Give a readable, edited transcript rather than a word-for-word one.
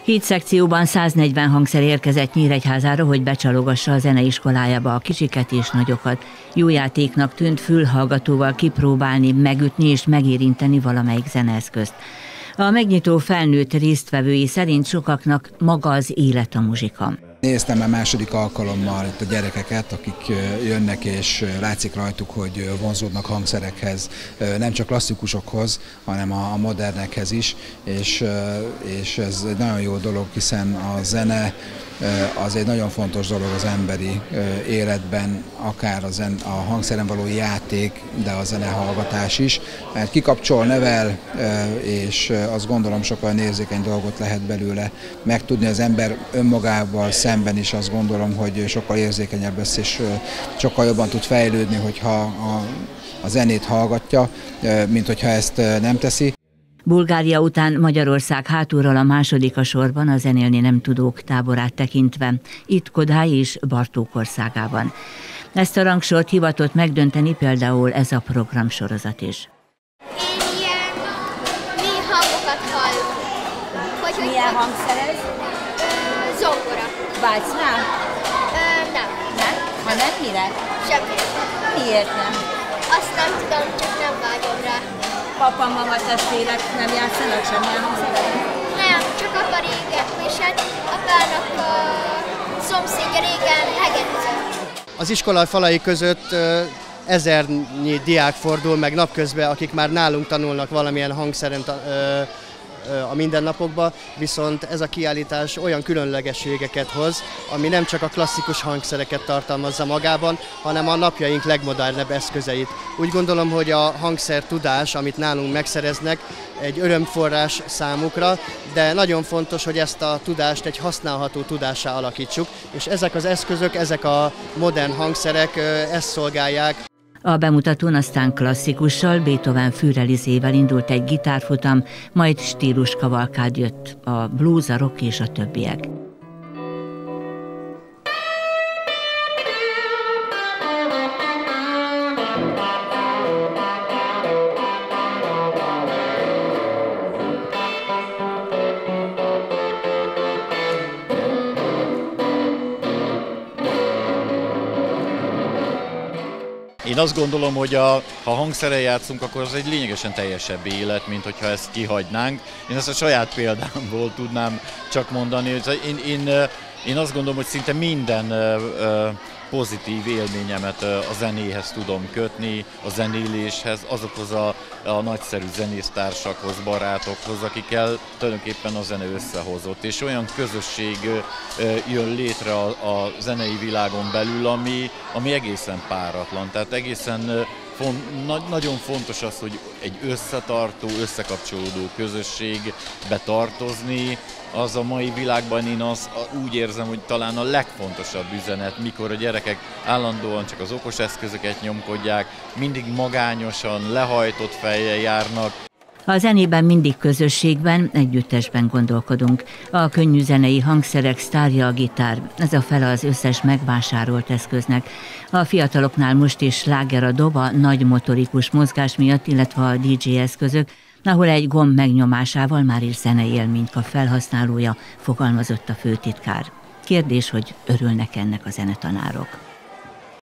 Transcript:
7 szekcióban 140 hangszer érkezett Nyíregyházára, hogy becsalogassa a zeneiskolájába a kicsiket és nagyokat. Jó játéknak tűnt fülhallgatóval kipróbálni, megütni és megérinteni valamelyik zeneeszközt. A megnyitó felnőtt résztvevői szerint sokaknak maga az élet a muzsika. Néztem a második alkalommal itt a gyerekeket, akik jönnek, és látszik rajtuk, hogy vonzódnak hangszerekhez, nem csak klasszikusokhoz, hanem a modernekhez is, és ez egy nagyon jó dolog, hiszen a zene az egy nagyon fontos dolog az emberi életben, akár a hangszeren való játék, de a zenehallgatás is, mert kikapcsol, nevel, és azt gondolom sokkal érzékeny dolgot lehet belőle megtudni. Az ember önmagával szemben is azt gondolom, hogy sokkal érzékenyebb lesz, és sokkal jobban tud fejlődni, hogyha a zenét hallgatja, mint hogyha ezt nem teszi. Bulgária után Magyarország hátulról a második a sorban a zenélni nem tudók táborát tekintve, itt Kodály és Bartók országában. Ezt a rangsort hivatott megdönteni például ez a programsorozat is. Én ilyen mély hangokat hallok. Milyen hangszer ez? Zongora. Vágysz rá? Nem. Nem? Ha nem, mire? Semmire. Miért nem? Azt nem tudom, csak nem vágyom rá. Papa, mama, testvérek nem játszanak semmilyen hangszeren? Nem, csak apa régen, és hát apának a szomszédja régen hegedűzött. Az iskola falai között ezernyi diák fordul meg napközben, akik már nálunk tanulnak valamilyen hangszeren a mindennapokban, viszont ez a kiállítás olyan különlegességeket hoz, ami nem csak a klasszikus hangszereket tartalmazza magában, hanem a napjaink legmodernebb eszközeit. Úgy gondolom, hogy a hangszer tudás, amit nálunk megszereznek, egy örömforrás számukra, de nagyon fontos, hogy ezt a tudást egy használható tudássá alakítsuk, és ezek az eszközök, ezek a modern hangszerek ezt szolgálják. A bemutatón aztán klasszikussal, Beethoven fűrelizével indult egy gitárfutam, majd stíluskavalkád jött, a blues, a rock és a többiek. Én azt gondolom, hogy ha hangszerrel játszunk, akkor az egy lényegesen teljesebb élet, mint hogyha ezt kihagynánk. Én ezt a saját példámból tudnám csak mondani. Én azt gondolom, hogy szinte minden pozitív élményemet a zenéhez tudom kötni, a zenéléshez, azokhoz a nagyszerű zenésztársakhoz, barátokhoz, akikkel tulajdonképpen a zene összehozott. És olyan közösség jön létre a zenei világon belül, ami egészen páratlan. Tehát egészen nagyon fontos az, hogy egy összetartó, összekapcsolódó közösségbe tartozni. Az a mai világban én úgy érzem, hogy talán a legfontosabb üzenet, mikor a gyerekek állandóan csak az okos eszközöket nyomkodják, mindig magányosan, lehajtott fejjel járnak. A zenében mindig közösségben, együttesben gondolkodunk. A könnyű zenei hangszerek sztárja a gitár, ez a fele az összes megvásárolt eszköznek. A fiataloknál most is sláger a dob a nagy motorikus mozgás miatt, illetve a DJ eszközök, ahol egy gomb megnyomásával már is zenei élményt kap felhasználója, fogalmazott a főtitkár. Kérdés, hogy örülnek ennek a zenetanárok.